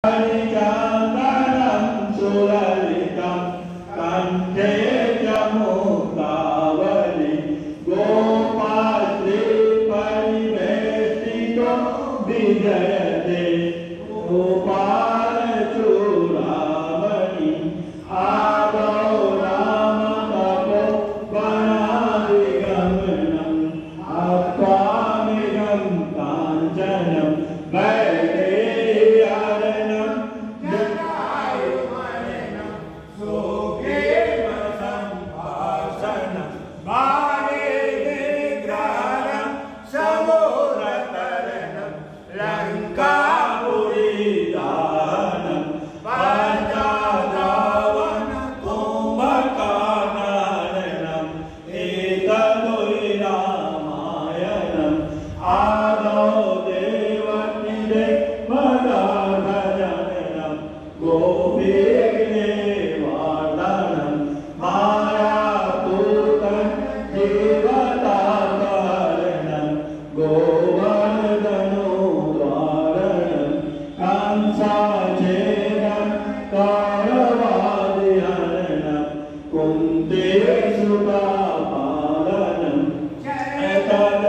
हरिचन्दनं सुललितं कण्ठे च मुक्तावली गोपाश्री परिवेष्टितो विजयते गोपालचूडामणि आदौ रामतपोवनादिगमनं अत्वामिगं काञ्चनं वैदेह्यरणं जटायुमणिनं सुखेमसम्भाषणं वाणिनिग्रहणं समूलतरणं लङ्कापुरीदानं पञ्चरावणं कुम्भकर्णनं एतदुहि रामायणम् आदौ देवकीदेवदानजननं गोपीगृहवर्धनं मायापूतं जीवतापहरणं गोवर्धनोद्धारणं कंसाच्छेदं कौरवादिहरणं कुन्तीसुतापालनं